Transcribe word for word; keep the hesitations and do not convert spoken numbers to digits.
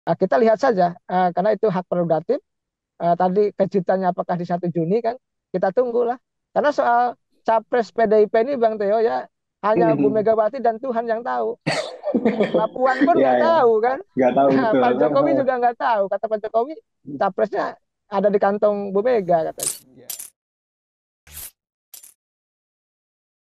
Nah, kita lihat saja, eh, karena itu hak prerogatif. Eh, tadi kejutannya apakah di satu Juni kan? Kita tunggulah. Karena soal capres P D I P ini Bang Teo ya hanya Bu Hmm. Megawati dan Tuhan yang tahu. Mbak Puan pun Ya nggak ya, tahu kan. nggak tahu betul. Pak Jokowi juga nggak tahu. Kata Pak Jokowi, capresnya ada di kantong Bu Mega katanya.